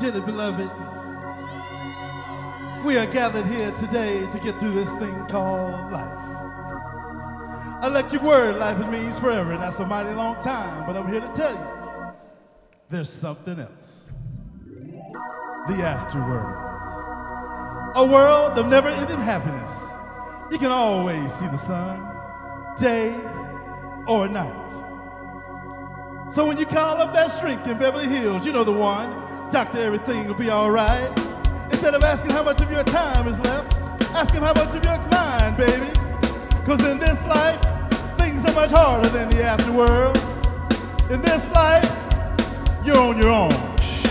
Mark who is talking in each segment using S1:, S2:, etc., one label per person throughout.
S1: Dearly beloved, we are gathered here today to get through this thing called life. Electric word, life, it means forever, and that's a mighty long time, but I'm here to tell you, there's something else. The afterworld. A world of never-ending happiness. You can always see the sun, day or night. So when you call up that shrink in Beverly Hills, you know the one, doctor, everything will be all right. Instead of asking how much of your time is left, ask him how much of your mind, baby. Because in this life, things are much harder than the afterworld. In this life, you're on your own.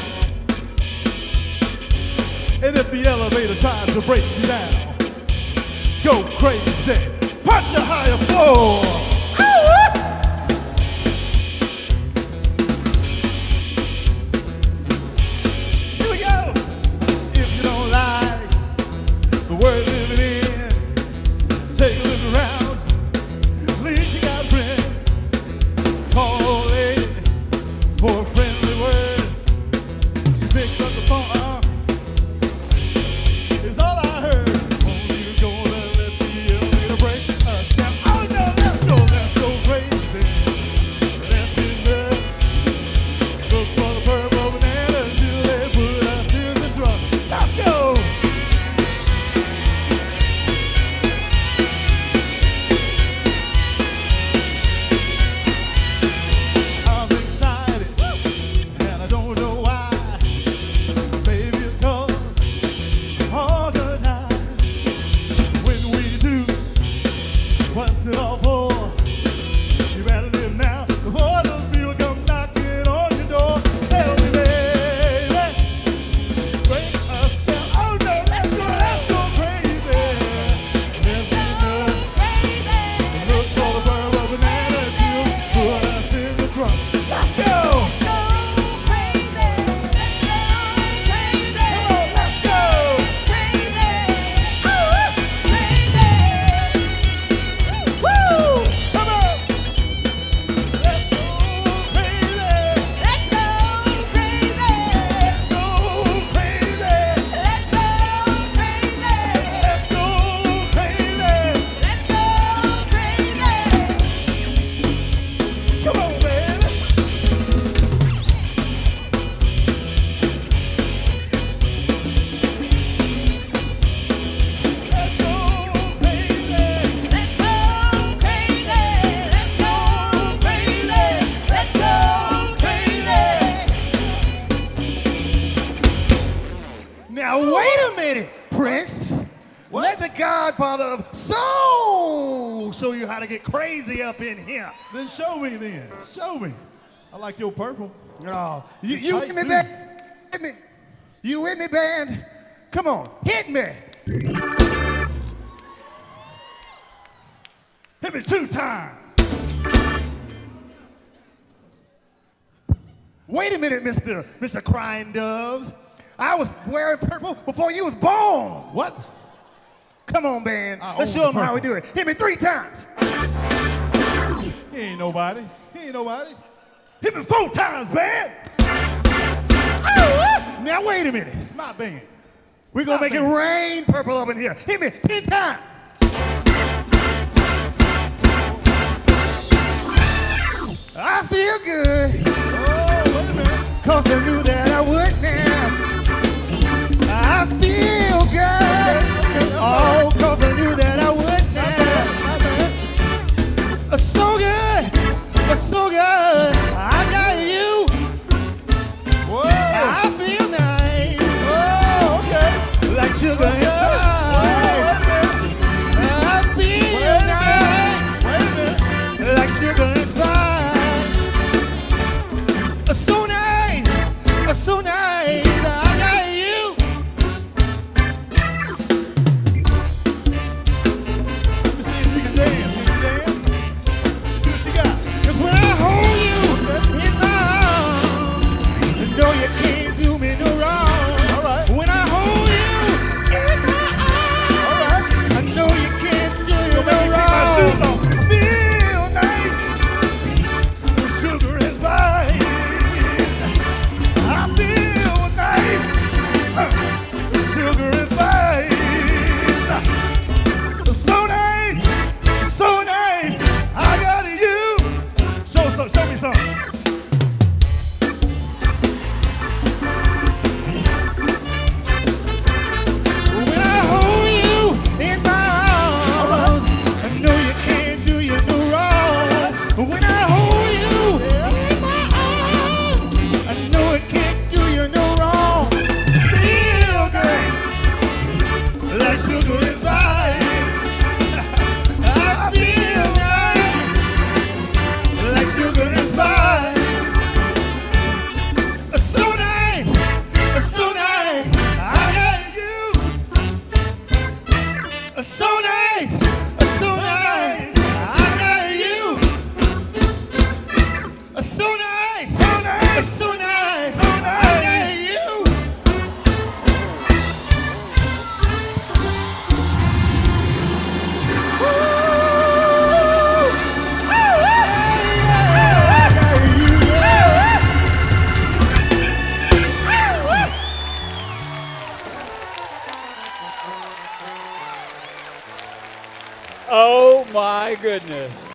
S1: And if the elevator tries to break you down, go crazy, punch a higher floor. Here we go. If you don't like the world living in, take a look around. At least you got friends. Call old lady for a friendly word. She picked up the phone.
S2: Now, wait a minute, Prince. What? Let the godfather of soul show you how to get crazy up in here.
S1: Then show me then. Show me. I like your purple.
S2: Oh, you with me, band? Hit me. You with me, band? Come on, hit me.
S1: Hit me 2 times.
S2: Wait a minute, Mr. Crying Doves. I was wearing purple before you was born.
S1: What?
S2: Come on, band. Let's show them how we do it. Hit me 3 times.
S1: He ain't nobody. He ain't nobody. Hit me 4 times, band.
S2: Now, wait a minute.
S1: It's my band.
S2: We're going to make it rain purple up in here. Hit me 10 times. I feel good.
S1: Oh, wait a minute.
S2: 'Cause I knew that I would now. I feel good. Oh, 'cause I knew that I would now. So good. So good. I got you.
S1: Whoa.
S2: I feel nice.
S1: Oh, okay.
S2: Like sugar and spice. I feel nice.
S1: Wait a minute.
S2: Like sugar and spice. So nice. So nice.
S3: my goodness.